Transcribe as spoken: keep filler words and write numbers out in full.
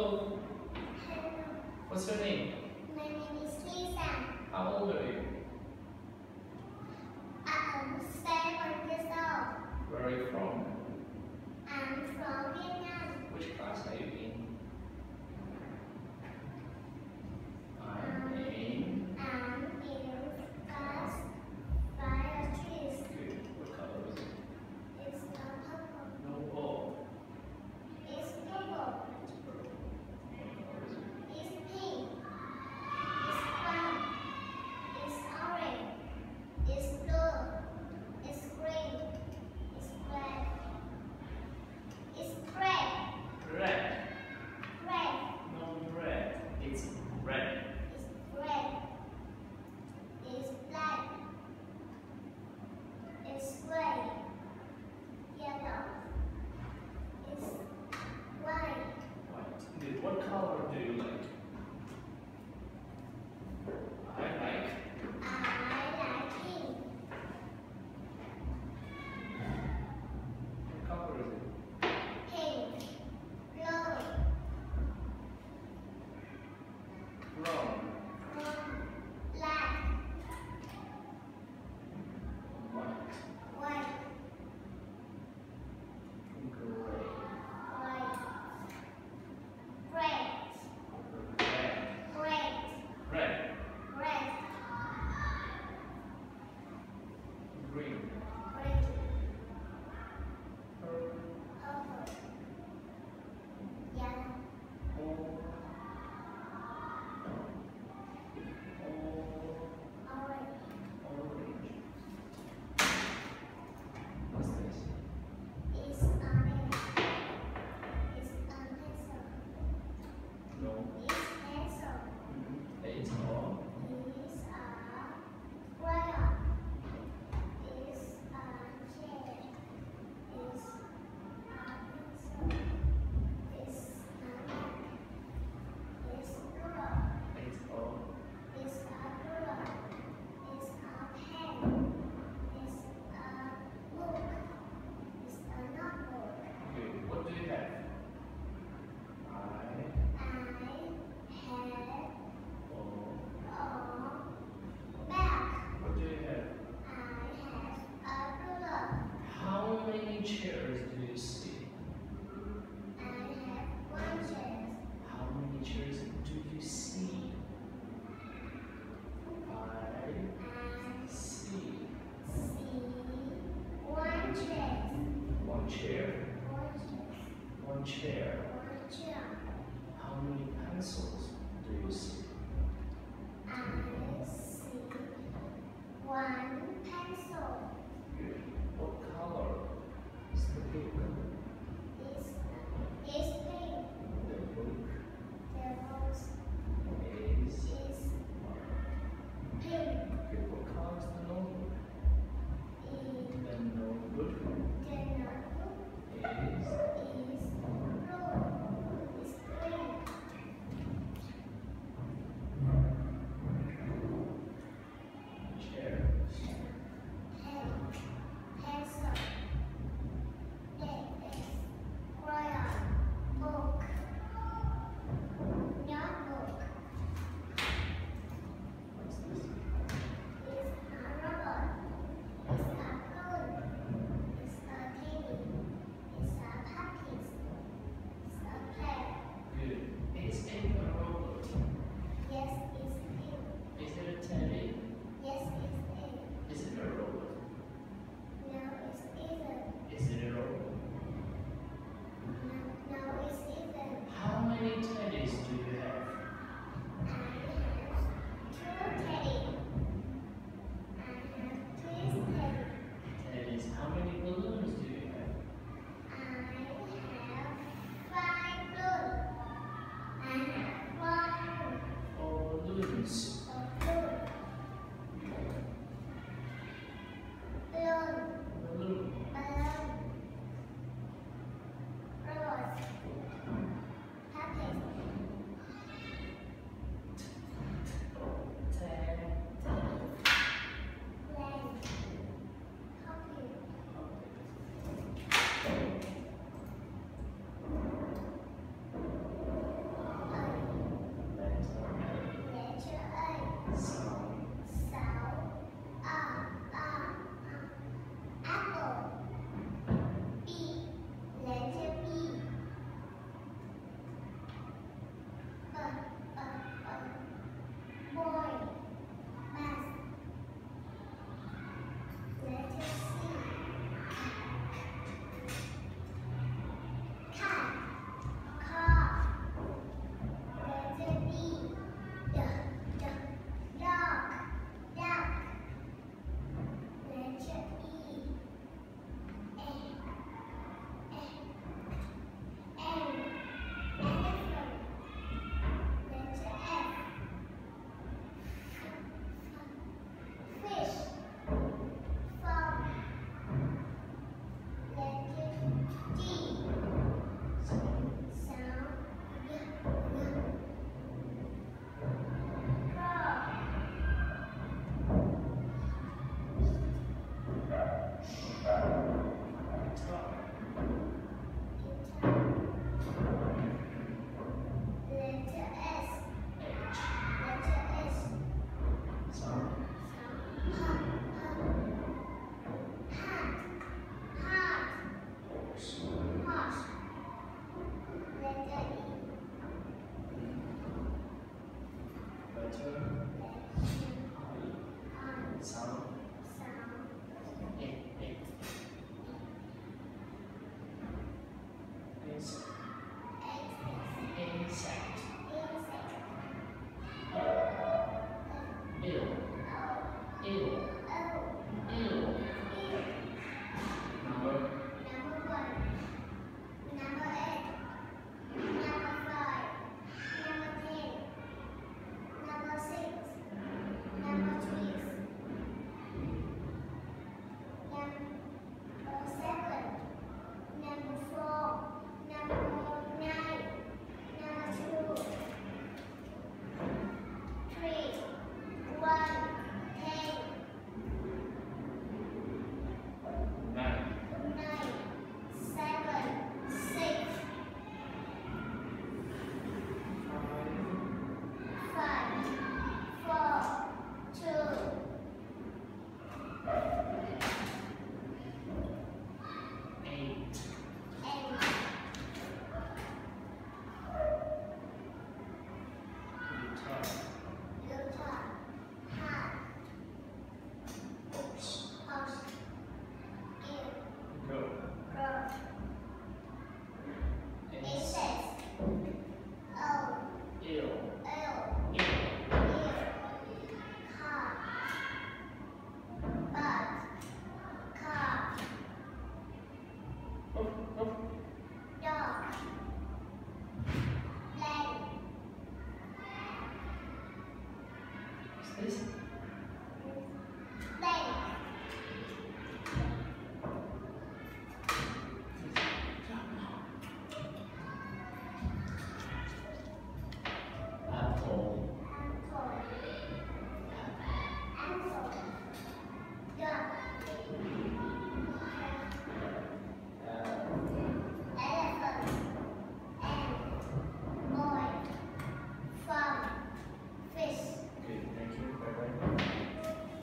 Hello. Hello, What's your name? my name is Lisa. How old are you? I'm seven years old. Where are you from? I'm from Vietnam. Which class are you in? I'm in. I'm in class biology. Good. What color is it? It's not purple. No. Oh. It's purple. It's purple. What color is it? It's pink. It's brown. It's orange. It's blue. It's green. It's black. It's red. Red. Red. No, red. It's red. It's red. It's black. It's gray. Yellow. It's white. White. Good. What color do you like? I like. I like pink. What color is it? Pink. Blue. Brown. Brown. Black. White. White. Gray. White. Red. Red. Red. Red. Red. Green. Green. Purple. Purple. Yellow. Orange. Orange. Orange. What's this? It's orange. It's a pencil. No.